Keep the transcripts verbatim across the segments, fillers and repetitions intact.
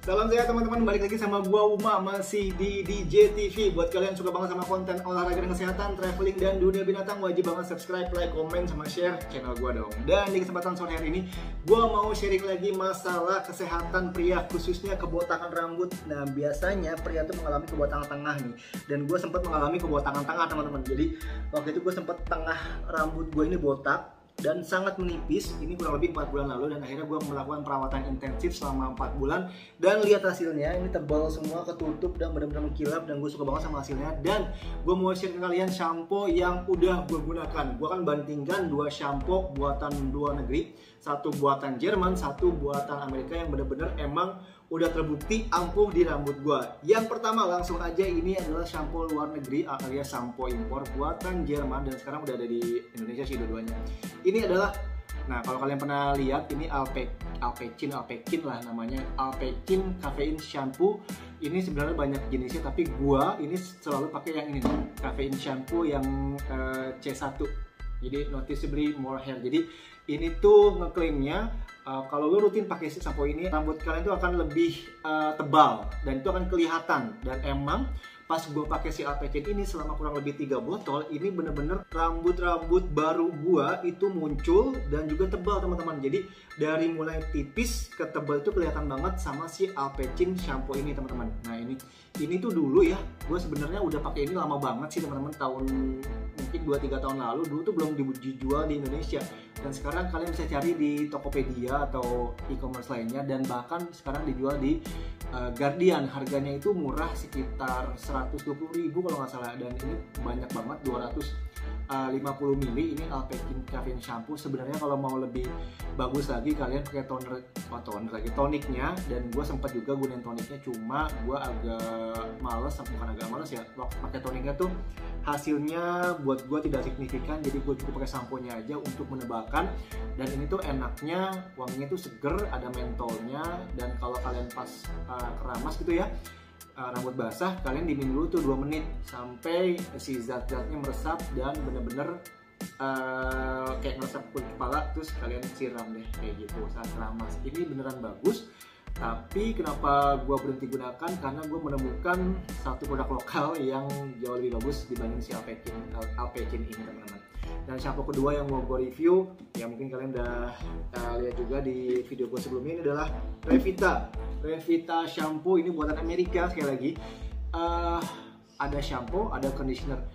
Salam sehat teman-teman, balik lagi sama gua Uma, masih di D J T V. Buat kalian yang suka banget sama konten olahraga dan kesehatan, traveling dan dunia binatang, wajib banget subscribe, like, komen, sama share channel gua dong. Dan di kesempatan sore hari ini, gua mau sharing lagi masalah kesehatan pria, khususnya kebotakan rambut. Nah, biasanya pria tuh mengalami kebotakan tengah nih, dan gua sempat mengalami kebotakan tengah teman-teman. Jadi waktu itu gua sempat tengah rambut gua ini botak dan sangat menipis, ini kurang lebih empat bulan lalu, dan akhirnya gue melakukan perawatan intensif selama empat bulan dan lihat hasilnya, ini tebal semua, ketutup dan benar-benar mengkilap, dan gue suka banget sama hasilnya. Dan gue mau share ke kalian shampoo yang udah gue gunakan. Gue akan bandingkan dua shampoo buatan luar negeri, satu buatan Jerman, satu buatan Amerika, yang benar-benar emang udah terbukti ampuh di rambut gue. Yang pertama langsung aja, ini adalah shampoo luar negeri alias shampoo impor buatan Jerman, dan sekarang udah ada di Indonesia sih dua-duanya. Ini adalah, nah kalau kalian pernah lihat, ini Alpe, Alpecin, Alpecin lah namanya, Alpecin Caffeine Shampoo. Ini sebenarnya banyak jenisnya, tapi gua ini selalu pakai yang ini nih, Caffeine Shampoo yang uh, C satu. Jadi noticeably more hair. Jadi ini tuh ngeklaimnya uh, kalau lo rutin pakai shampoo ini, rambut kalian tuh akan lebih uh, tebal dan itu akan kelihatan. Dan emang pas gue pakai si Alpecin ini selama kurang lebih tiga botol, ini bener-bener rambut-rambut baru gue itu muncul dan juga tebal teman-teman. Jadi dari mulai tipis ke tebal itu kelihatan banget sama si Alpecin shampoo ini teman-teman. Nah ini ini tuh dulu ya, gue sebenarnya udah pakai ini lama banget sih teman-teman, tahun mungkin dua tiga tahun lalu. Dulu tuh belum dijual di Indonesia, dan sekarang kalian bisa cari di Tokopedia atau e-commerce lainnya, dan bahkan sekarang dijual di uh, Guardian. Harganya itu murah, sekitar seratus dua puluh ribu kalau nggak salah, dan ini banyak banget, dua ratus lima puluh mili. Ini Alpecin Caffeine Shampoo. Sebenarnya kalau mau lebih bagus lagi, kalian pakai toner, oh, toner lagi toniknya, dan gue sempat juga gunain toniknya, cuma gue agak males, bukan agak males ya, waktu pakai toniknya tuh hasilnya buat gue tidak signifikan, jadi gue cukup pakai samponya aja untuk menebalkan. Dan ini tuh enaknya, wanginya tuh seger, ada mentolnya, dan kalau kalian pas uh, keramas gitu ya, Uh, rambut basah, kalian dimin dulu tuh dua menit sampai si zat-zatnya meresap dan bener-bener uh, kayak meresap kulit kepala, terus kalian siram deh kayak gitu saat keramas. Ini beneran bagus. Tapi kenapa gue berhenti gunakan? Karena gue menemukan satu produk lokal yang jauh lebih bagus dibanding si Alpecin, Alpecin ini teman-teman. Dan shampoo kedua yang mau gue review, yang mungkin kalian udah uh, lihat juga di video gue sebelumnya, ini adalah Revita. Revita shampoo ini buatan Amerika sekali lagi. Uh, ada shampoo, ada conditioner.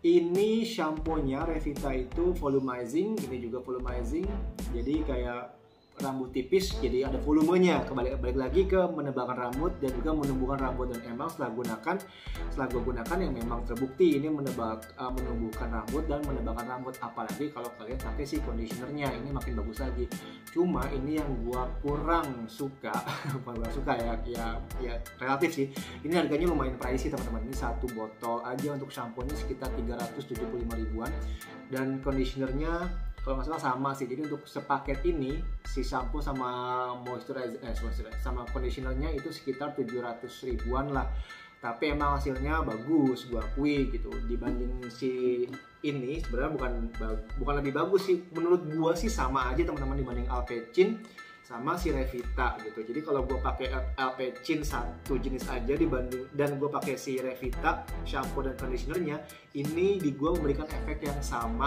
Ini shampoo-nya Revita itu volumizing, ini juga volumizing. Jadi kayak rambut tipis, jadi ada volumenya. Kembali balik lagi ke menebalkan rambut dan juga menumbuhkan rambut. Dan emang setelah gunakan, setelah gue gunakan yang memang terbukti ini menebal, uh, menumbuhkan rambut dan menebalkan rambut. Apalagi kalau kalian pakai si conditionernya, ini makin bagus lagi. Cuma ini yang gue kurang suka, bukan kurang suka ya, ya, ya relatif sih. Ini harganya lumayan pricey teman-teman. Ini satu botol aja untuk shampoo-nya sekitar tiga ratus tujuh puluh lima ribuan, dan conditionernya kalau nggak salah sama sih. Jadi untuk sepaket ini, si shampoo sama moisturizer, eh, moisturizer sama conditionernya itu sekitar tujuh ratus ribuan lah. Tapi emang hasilnya bagus, gua akui gitu. Dibanding si ini sebenarnya bukan bukan lebih bagus sih. Menurut gua sih sama aja teman-teman dibanding Alpecin sama si Revita gitu. Jadi kalau gua pakai Alpecin satu jenis aja dibanding, dan gua pakai si Revita shampoo dan conditionernya, ini di gua memberikan efek yang sama,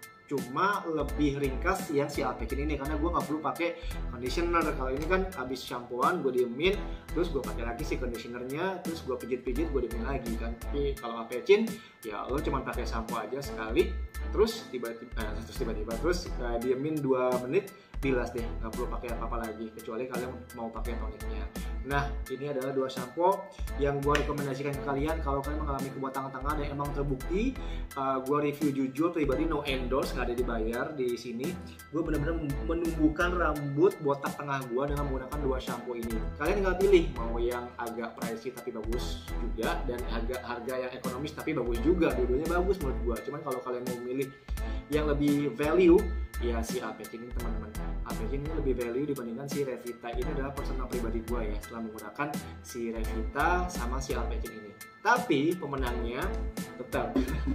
cuma lebih ringkas yang si Alpecin ini, karena gue nggak perlu pakai conditioner. Kalau ini kan habis shampooan gue diemin, terus gue pakai lagi si conditionernya, terus gue pijit-pijit, gue diemin lagi kan. Tapi kalau Alpecin ya lo cuma pakai shampoo aja sekali, terus tiba-tiba eh, terus tiba-tiba terus uh, diemin dua menit, bilas deh, nggak perlu pakai apa-apa lagi kecuali kalian mau pakai toniknya. Nah, ini adalah dua shampoo yang gue rekomendasikan ke kalian kalau kalian mengalami kebotakan tengah dan emang terbukti. Uh, gue review jujur pribadi, no endorse, nggak ada dibayar di sini. Gue benar-benar menumbuhkan rambut botak tengah gue dengan menggunakan dua shampoo ini. Kalian tinggal pilih mau yang agak pricey tapi bagus juga, dan agak harga yang ekonomis tapi bagus juga. Dua-duanya bagus menurut gue. Cuman kalau kalian mau milih yang lebih value, ya si Alpecin ini teman-teman. Alpecin ini lebih value dibandingkan si Revita. Ini adalah personal pribadi gue ya, setelah menggunakan si Revita sama si Alpecin ini. Tapi pemenangnya tetap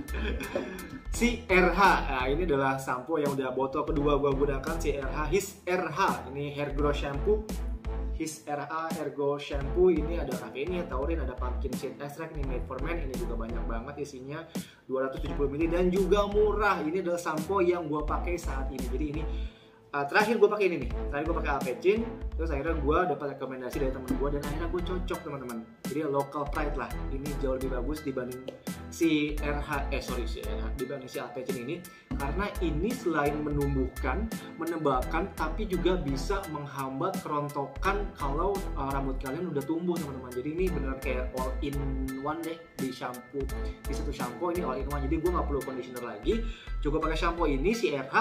si R H. Nah, ini adalah sampo yang udah botol kedua gue gunakan, si R H His R H. Ini hair growth shampoo. His R H Ergo Shampoo. Ini ada kafein, taurin, ada pumpkin seed extract, ini made for men. Ini juga banyak banget isinya, dua ratus tujuh puluh mililiter dan juga murah. Ini adalah sampo yang gue pakai saat ini. Jadi ini Uh, terakhir gue pakai ini nih, terakhir gue pakai Apecin, terus akhirnya gue dapat rekomendasi dari temen gue dan akhirnya gue cocok teman-teman. Jadi local pride lah, ini jauh lebih bagus dibanding si R H, eh sorry si R H, dibanding si Apecin ini, karena ini selain menumbuhkan, menebakkan, tapi juga bisa menghambat kerontokan kalau uh, rambut kalian udah tumbuh teman-teman. Jadi ini beneran kayak all in one deh di shampoo, di satu shampoo ini all in one. Jadi gue nggak perlu conditioner lagi, cukup pakai shampoo ini si R H.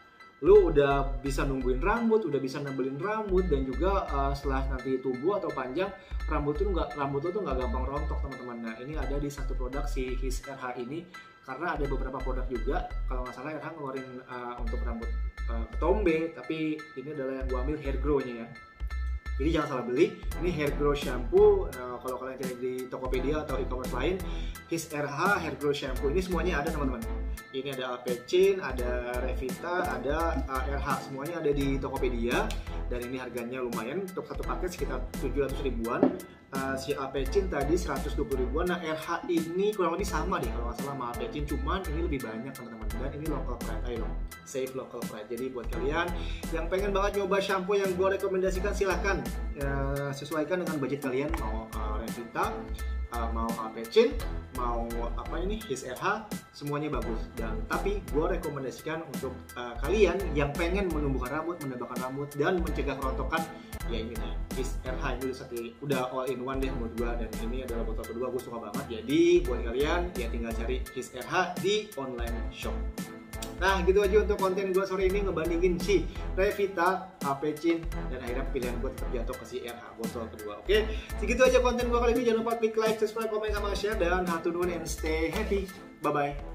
Lu udah bisa nungguin rambut, udah bisa nebelin rambut, dan juga uh, setelah nanti tumbuh atau panjang, rambut tuh nggak rambut tuh nggak gampang rontok teman-teman. Nah ini ada di satu produk si His R H ini, karena ada beberapa produk juga kalau nggak salah R H ngeluarin uh, untuk rambut uh, ketombe, tapi ini adalah yang gua ambil hair grow-nya ya. Jadi jangan salah beli, ini hair grow shampoo. Nah, kalau kalian cari di Tokopedia atau e-commerce lain, His R H hair grow shampoo ini semuanya ada teman-teman. Ini ada Apecin, ada Revita, ada uh, R H, semuanya ada di Tokopedia. Dan ini harganya lumayan, untuk satu paket sekitar tujuh ratus ribuan. Uh, si Apecin tadi seratus dua puluh ribuan. Nah R H ini kurang lebih sama deh kalau nggak salah sama Apecin, cuman ini lebih banyak teman-teman. Dan ini local pride, ayo dong, save local pride. Jadi buat kalian yang pengen banget nyoba shampoo yang gue rekomendasikan, silahkan uh, sesuaikan dengan budget kalian. Mau uh, Revita, Uh, mau Apecin, mau apa ini His R H, semuanya bagus. Dan tapi gue rekomendasikan untuk uh, kalian yang pengen menumbuhkan rambut, menambahkan rambut, dan mencegah kerontokan, ya ini nih His R H ini udah, udah all in one deh menurut gue. Dan ini adalah botol kedua, gue suka banget. Jadi buat kalian ya tinggal cari His R H di online shop. Nah gitu aja untuk konten gue sore ini, ngebandingin si Revita, Apecin, dan akhirnya pilihan gue tetap jatuh ke si R H botol kedua. Oke, segitu aja konten gue kali ini. Jangan lupa klik like, subscribe, komen, sama share, dan hatur nuhun and stay happy. Bye bye.